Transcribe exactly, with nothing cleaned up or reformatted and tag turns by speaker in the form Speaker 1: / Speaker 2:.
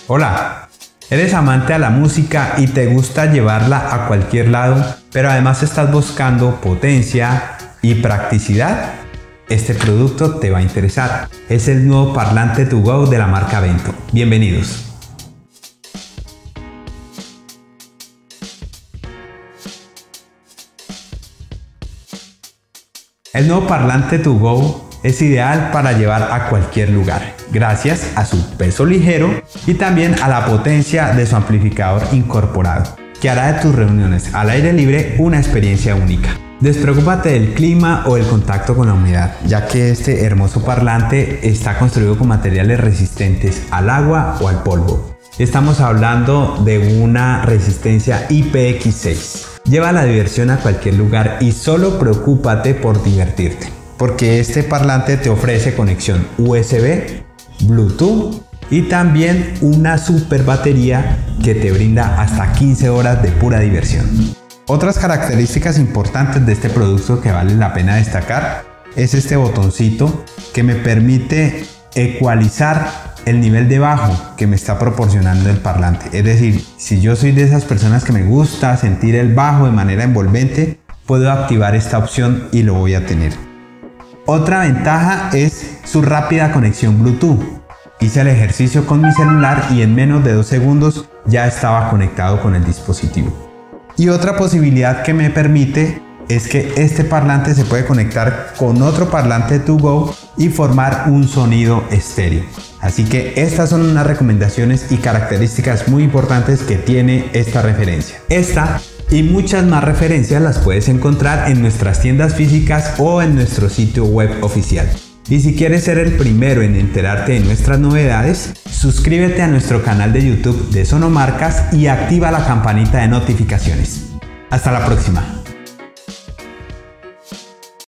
Speaker 1: Hola, ¿eres amante a la música y te gusta llevarla a cualquier lado, pero además estás buscando potencia y practicidad? Este producto te va a interesar. Es el nuevo parlante to go de la marca Vento. Bienvenidos. El nuevo parlante to go es ideal para llevar a cualquier lugar, gracias a su peso ligero y también a la potencia de su amplificador incorporado, que hará de tus reuniones al aire libre una experiencia única. Despreocúpate del clima o el contacto con la humedad, ya que este hermoso parlante está construido con materiales resistentes al agua o al polvo. Estamos hablando de una resistencia I P X seis. Lleva la diversión a cualquier lugar y solo preocúpate por divertirte, porque este parlante te ofrece conexión U S B, Bluetooth y también una super batería que te brinda hasta quince horas de pura diversión. Otras características importantes de este producto que vale la pena destacar es este botoncito que me permite ecualizar el nivel de bajo que me está proporcionando el parlante. Es decir, si yo soy de esas personas que me gusta sentir el bajo de manera envolvente, puedo activar esta opción y lo voy a tener. Otra ventaja es su rápida conexión Bluetooth. Hice el ejercicio con mi celular y en menos de dos segundos ya estaba conectado con el dispositivo. Y otra posibilidad que me permite es que este parlante se puede conectar con otro parlante to go y formar un sonido estéreo. Así que estas son unas recomendaciones y características muy importantes que tiene esta referencia. Esta y muchas más referencias las puedes encontrar en nuestras tiendas físicas o en nuestro sitio web oficial. Y si quieres ser el primero en enterarte de nuestras novedades, suscríbete a nuestro canal de YouTube de Sonomarcas y activa la campanita de notificaciones. Hasta la próxima.